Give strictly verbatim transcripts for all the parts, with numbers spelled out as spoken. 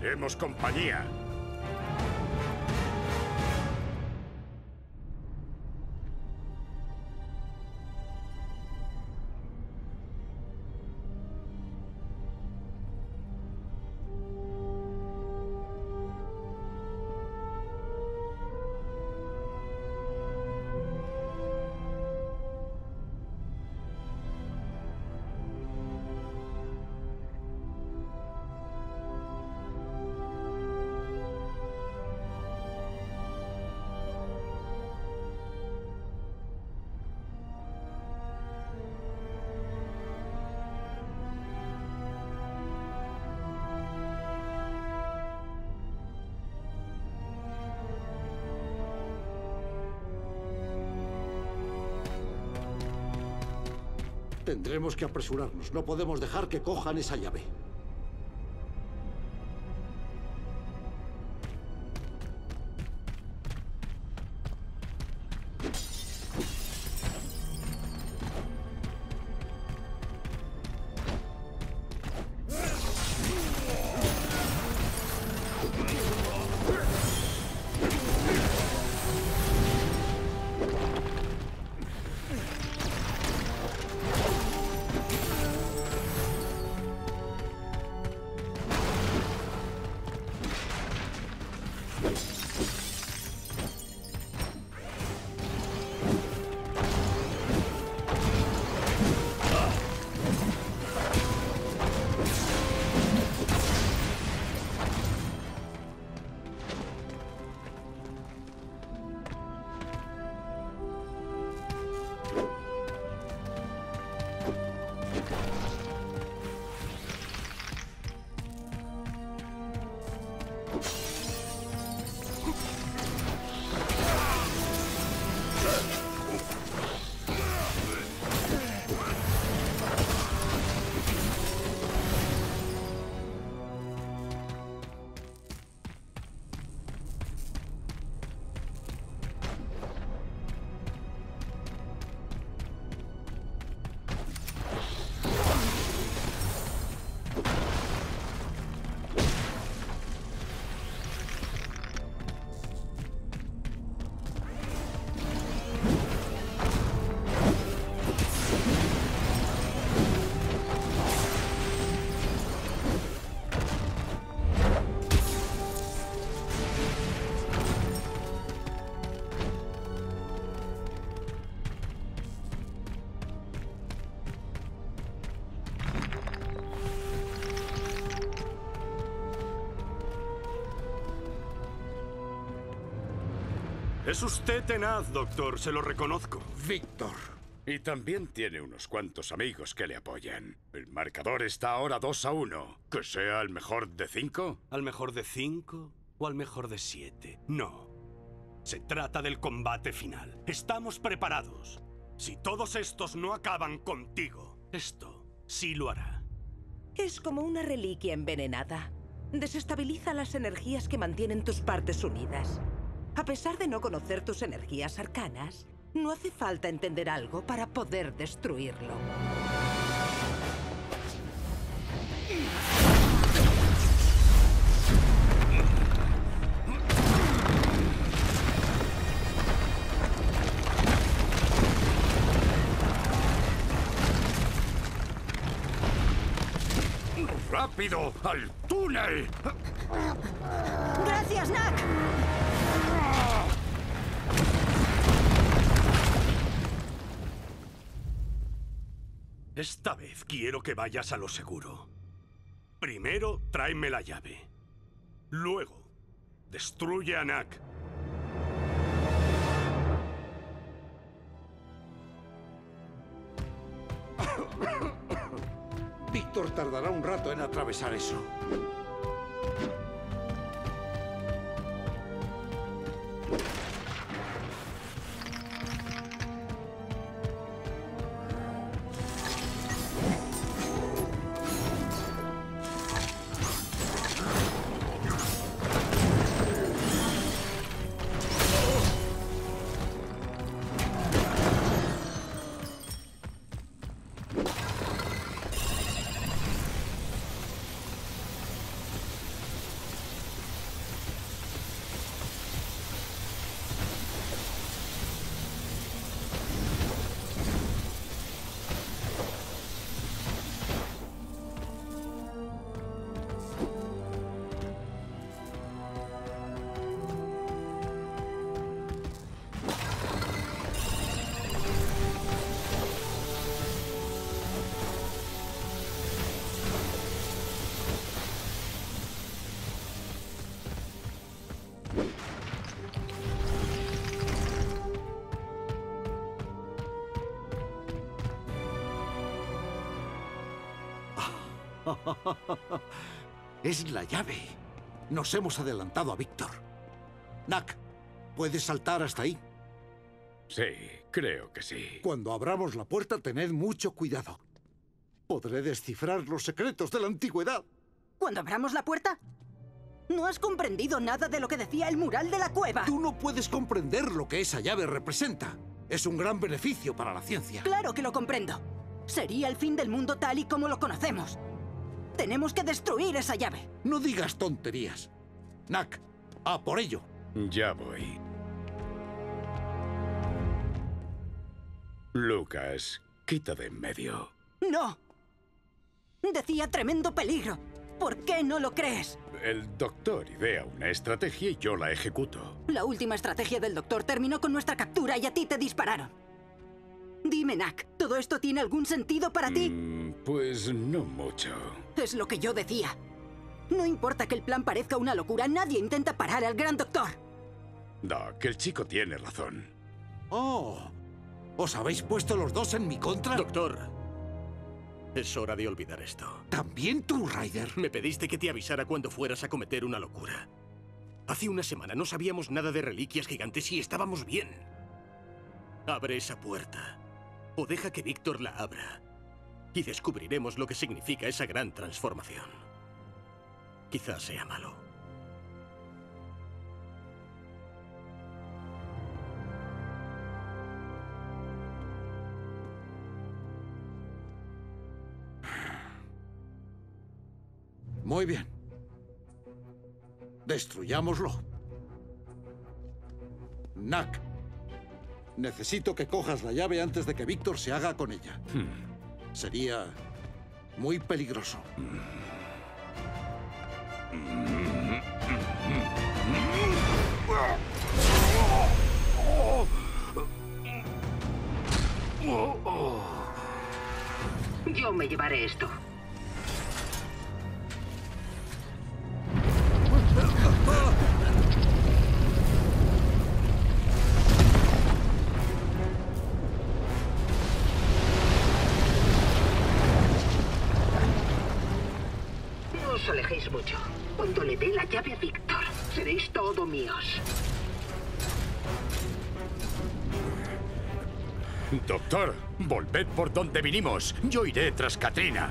Haremos compañía. Tendremos que apresurarnos. No podemos dejar que cojan esa llave. Es usted tenaz, doctor, se lo reconozco. Víctor. Y también tiene unos cuantos amigos que le apoyan. El marcador está ahora dos a uno. ¿Que sea el mejor de cinco? ¿Al mejor de cinco o al mejor de siete? No. Se trata del combate final. Estamos preparados. Si todos estos no acaban contigo, esto sí lo hará. Es como una reliquia envenenada. Desestabiliza las energías que mantienen tus partes unidas. A pesar de no conocer tus energías arcanas, no hace falta entender algo para poder destruirlo. ¡Rápido! ¡Al túnel! ¡Gracias, Knack! Esta vez quiero que vayas a lo seguro. Primero, tráeme la llave. Luego, destruye a Knack. Víctor tardará un rato en atravesar eso. Es la llave. Nos hemos adelantado a Víctor. Knack, ¿puedes saltar hasta ahí? Sí, creo que sí. Cuando abramos la puerta, tened mucho cuidado. Podré descifrar los secretos de la antigüedad. ¿Cuando abramos la puerta? No has comprendido nada de lo que decía el mural de la cueva. Tú no puedes comprender lo que esa llave representa. Es un gran beneficio para la ciencia. Claro que lo comprendo. Sería el fin del mundo tal y como lo conocemos. Tenemos que destruir esa llave. No digas tonterías. Knack, a por ello. Ya voy. Lucas, quita de en medio. ¡No! Decía tremendo peligro. ¿Por qué no lo crees? El doctor idea una estrategia y yo la ejecuto. La última estrategia del doctor terminó con nuestra captura y a ti te dispararon. Dime, Knack, ¿todo esto tiene algún sentido para ti? Mm, pues no mucho. Es lo que yo decía. No importa que el plan parezca una locura, nadie intenta parar al gran doctor. Doc, el chico tiene razón. Oh, ¿os habéis puesto los dos en mi contra? Doctor, es hora de olvidar esto. ¿También tú, Ryder? Me pediste que te avisara cuando fueras a cometer una locura. Hace una semana no sabíamos nada de reliquias gigantes y estábamos bien. Abre esa puerta. O deja que Víctor la abra. Y descubriremos lo que significa esa gran transformación. Quizás sea malo. Muy bien. Destruyámoslo. Knack, necesito que cojas la llave antes de que Víctor se haga con ella. Hmm. Sería muy peligroso. Yo me llevaré esto. No os alejéis mucho. Cuando le dé la llave a Víctor, seréis todo míos. Doctor, volved por donde vinimos. Yo iré tras Katrina.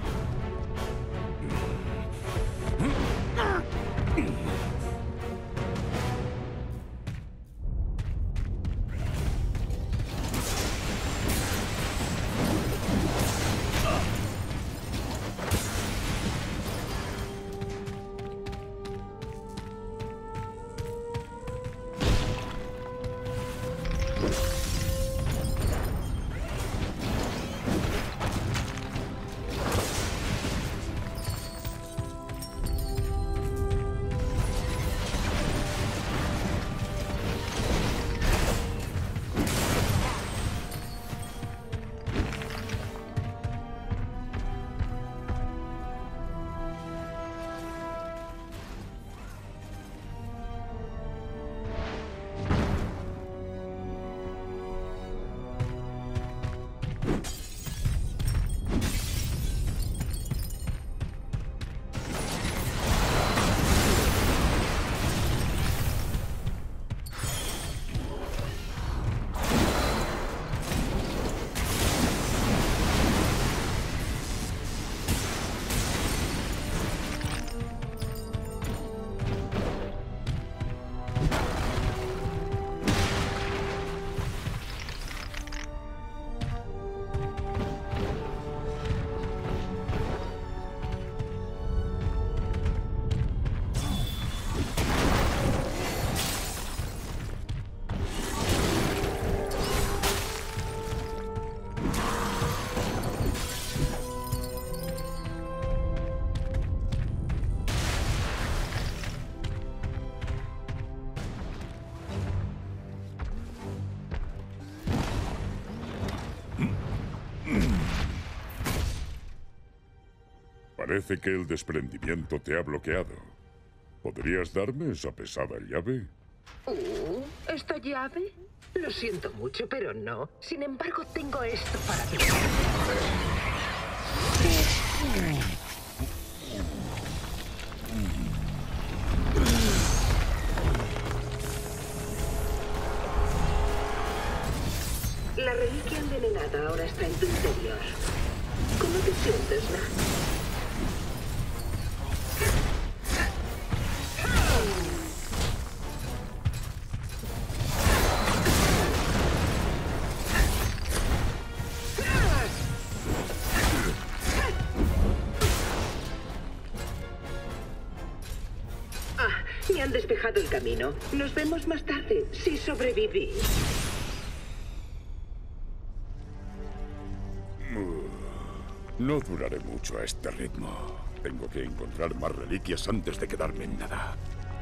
Parece que el desprendimiento te ha bloqueado. ¿Podrías darme esa pesada llave? Uh, ¿esta llave? Lo siento mucho, pero no. Sin embargo, tengo esto para ti. venenada ahora está en tu interior. ¿Cómo te sientes, Nak? Ah, me han despejado el camino. Nos vemos más tarde, si sobrevivís. No duraré mucho a este ritmo. Tengo que encontrar más reliquias antes de quedarme en nada.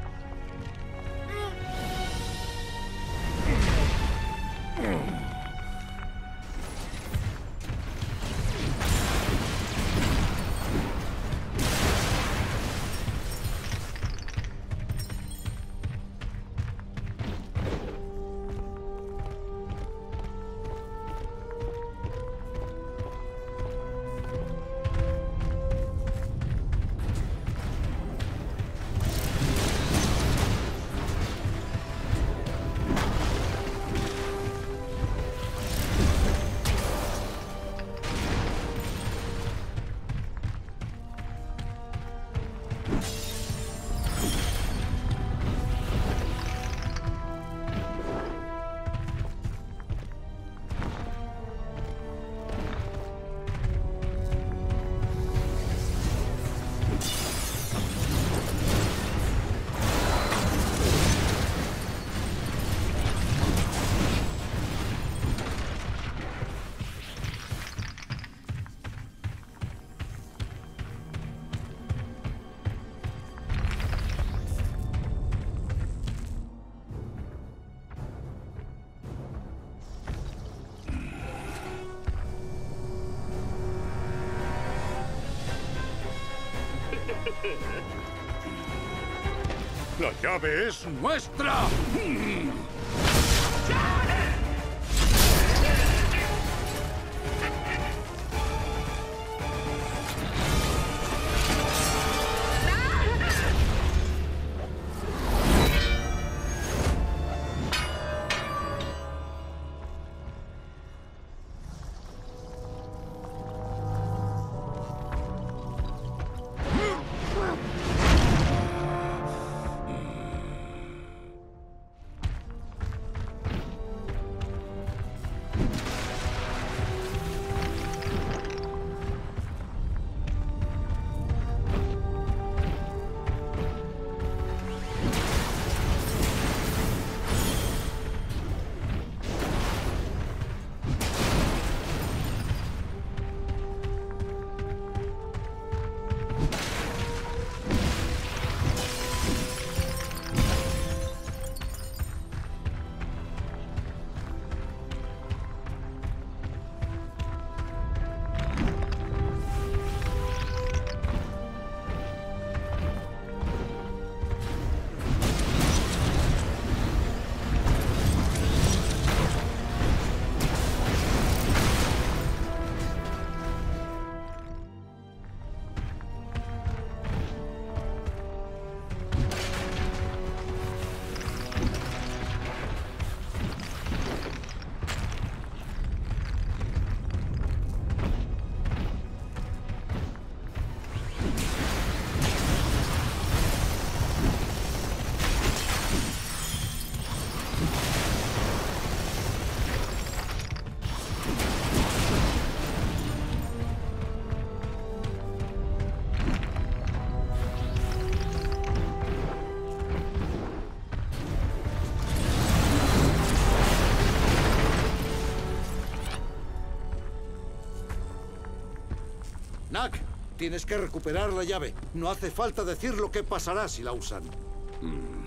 ¡La llave es nuestra! Nak, tienes que recuperar la llave. No hace falta decir lo que pasará si la usan. Mm.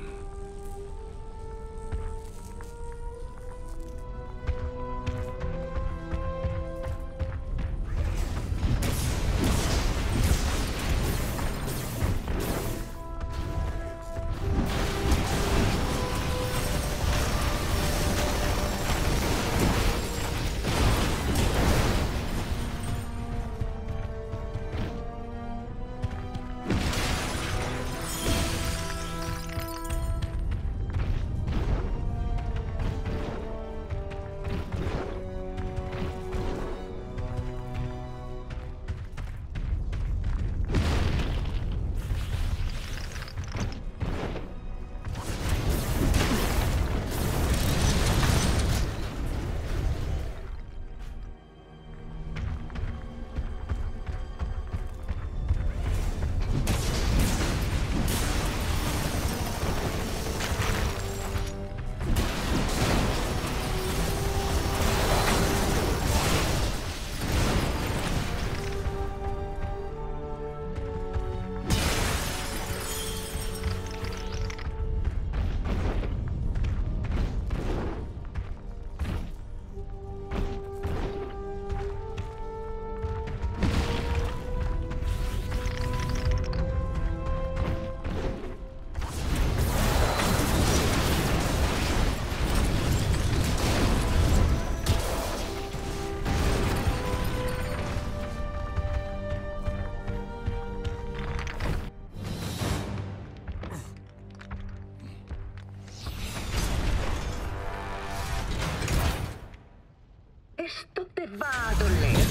va a doler.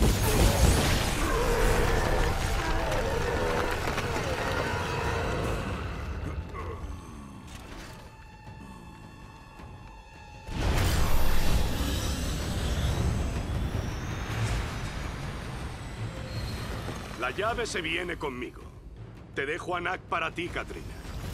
La llave se viene conmigo. Te dejo a Knack para ti, Katrina.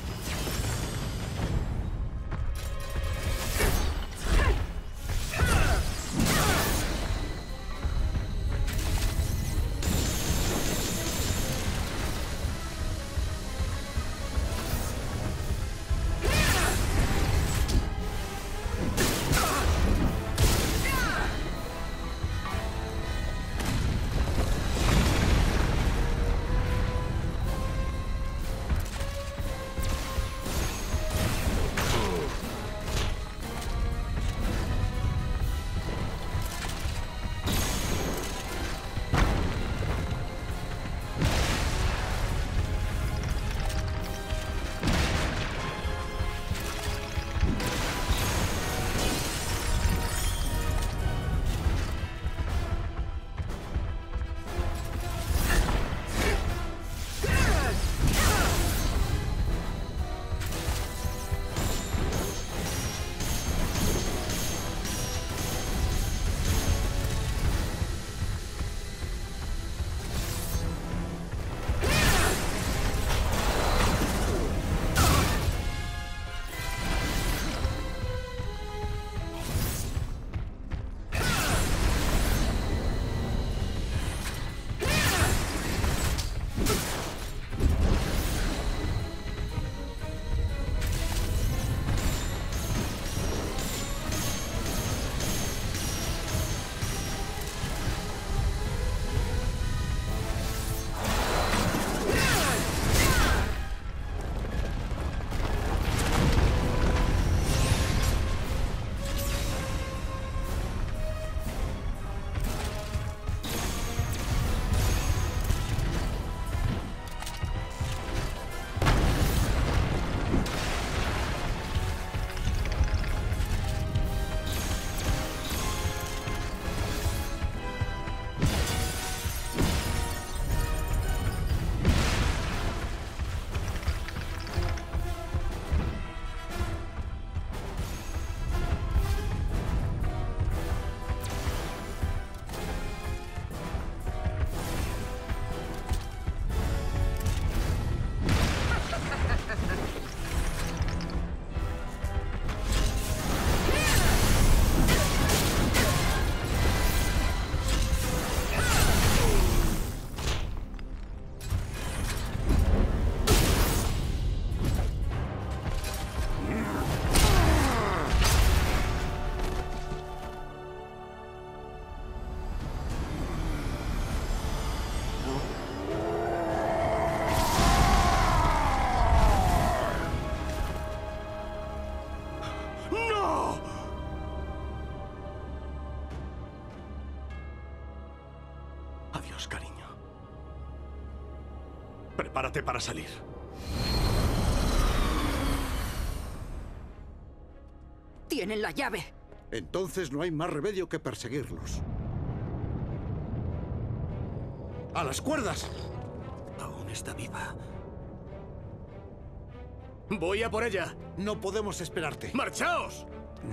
Adiós, cariño. Prepárate para salir. Tienen la llave. Entonces no hay más remedio que perseguirlos. ¡A las cuerdas! Aún está viva. Voy a por ella. No podemos esperarte. ¡Marchaos!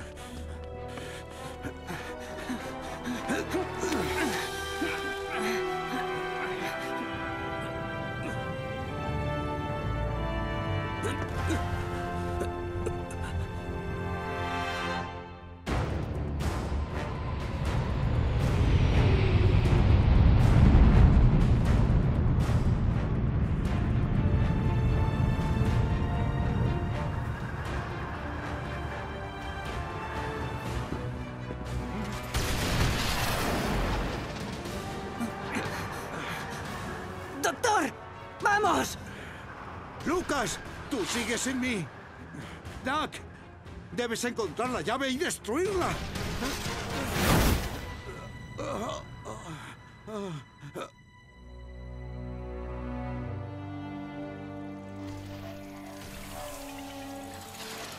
¡Doctor! ¡Vamos! ¡Lucas! ¡Tú sigues sin mí! ¡Knack! Debes encontrar la llave y destruirla.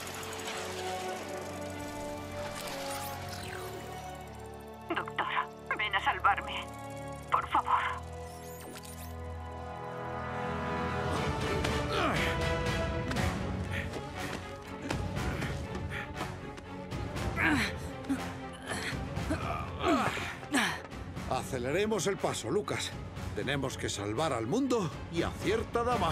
Doctor, Aceleremos el paso, Lucas. Tenemos que salvar al mundo y a cierta dama.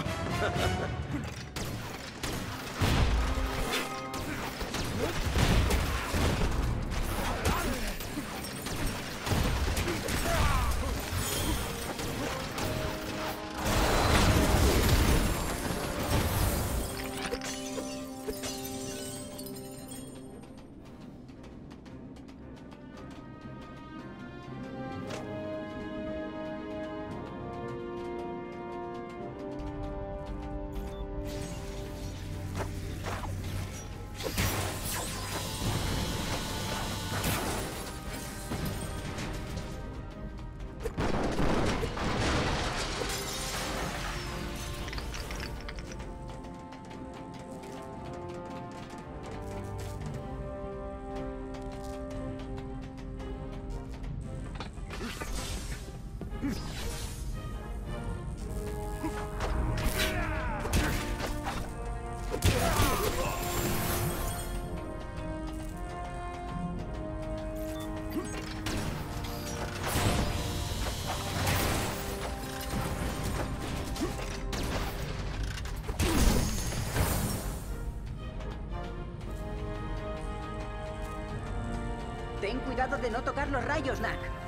Ten cuidado de no tocar los rayos, Knack.